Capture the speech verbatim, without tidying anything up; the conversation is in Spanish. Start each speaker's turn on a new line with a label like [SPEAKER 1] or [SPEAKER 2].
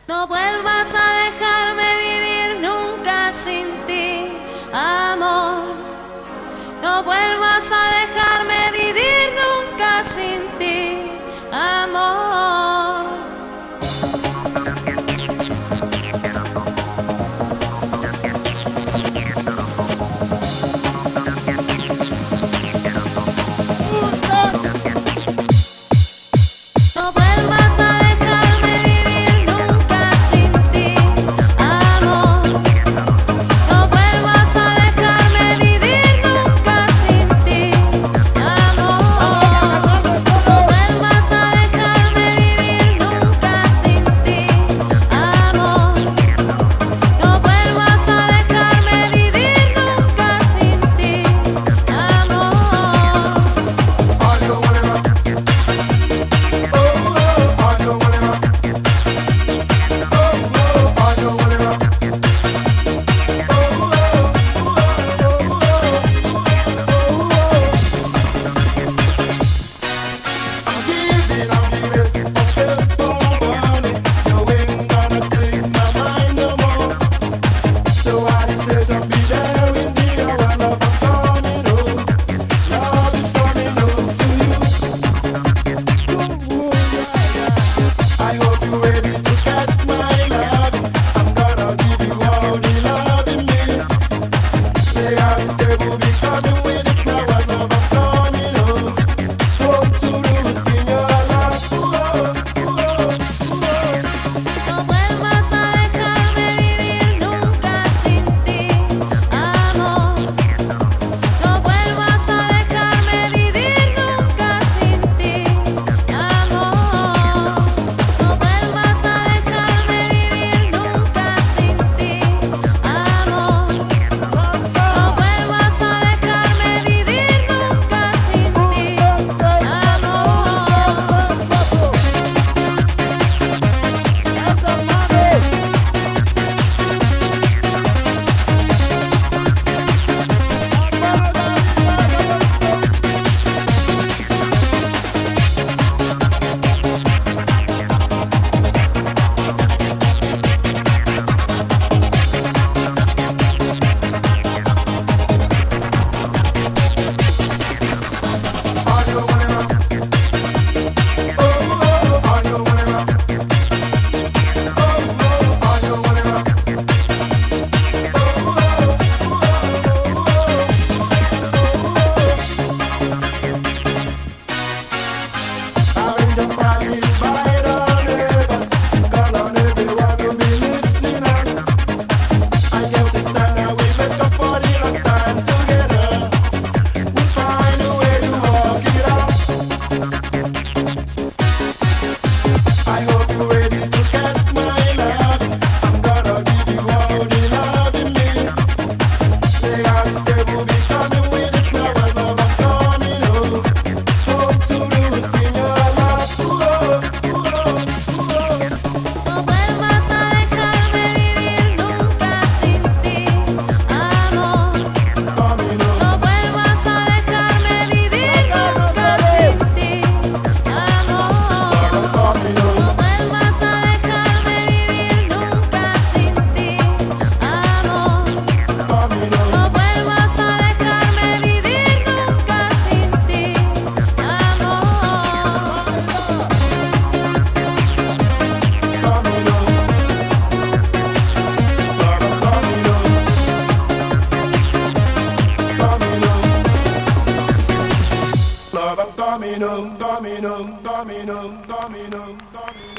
[SPEAKER 1] No vuelvas a dejarme vivir nunca sin ti, amor. No vuelvas a dejarme vivir nunca sin ti, amor. No vuelvas a dejarme vivir nunca sin ti, amor. No vuelvas a dejarme vivir nunca sin ti, amor. No vuelvas a dejarme vivir nunca sin ti, amor. No vuelvas a dejarme vivir nunca sin ti, amor. No vuelvas a dejarme vivir nunca sin ti, amor. No vuelvas a dejarme vivir nunca sin ti, amor. No vuelvas a dejarme vivir nunca sin ti, amor. No vuelvas a dejarme vivir nunca sin ti, amor. No vuelvas a dejarme vivir nunca sin ti, amor. No vuelvas a dejarme vivir nunca sin ti, amor. No vuelvas a dejarme vivir nunca sin ti, amor. No vuelvas a dejarme vivir nunca sin ti, amor.
[SPEAKER 2] Love, I'm coming home, coming home, coming home, coming home, coming home.